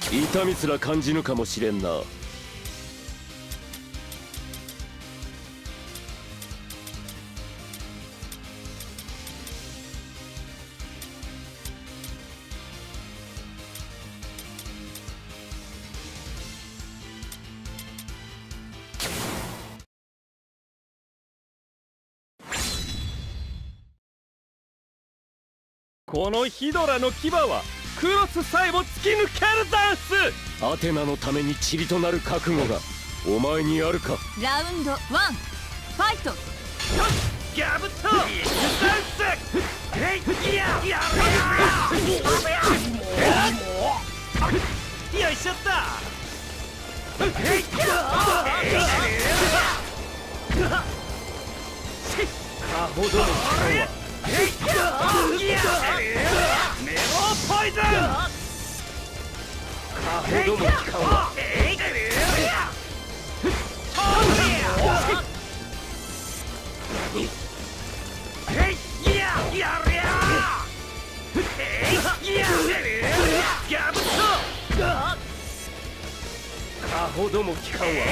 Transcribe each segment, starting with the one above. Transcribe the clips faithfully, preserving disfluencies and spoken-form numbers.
痛みすら感じぬかもしれんな。 このヒドラの牙はクロスさえも突き抜けるダンス。 アテナのために塵となる覚悟がお前にあるか。 ラウンドワンファイト。よしギャブとダンス。ヘイヤややよいしょったヘイヤかほどの力はメロポイズン。かほどの期間はかほども期間は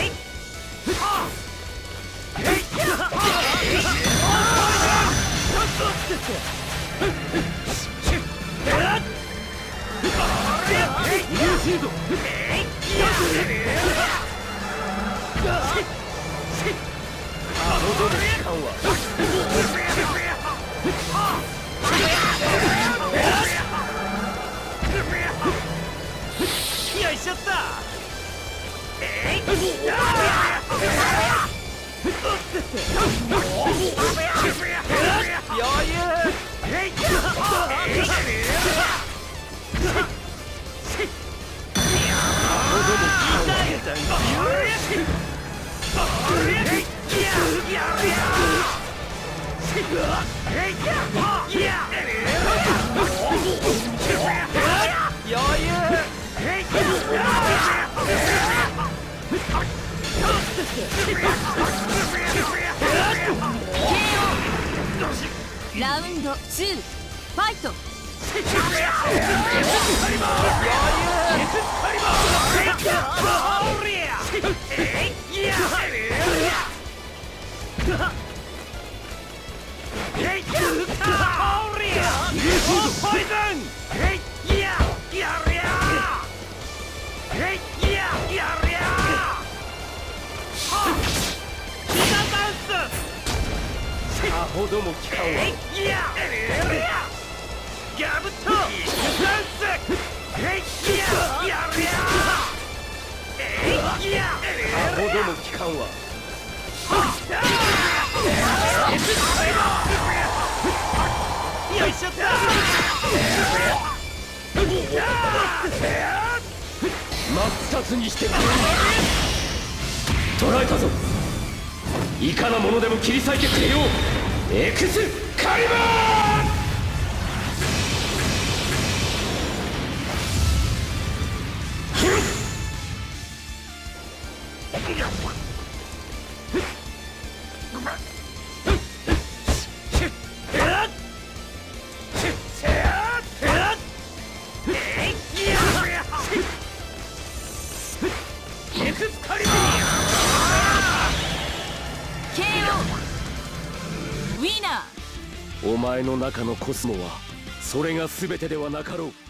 よいしょった余裕ラウンドツーファイト。 さほども期間はギャブとダンス。さほども期間はよいしょった真っ二つにしてくれ。捕らえたぞ。いかなものでも切り裂いてくれよう。エクスカリバー。お前の中のコスモはそれが全てではなかろう。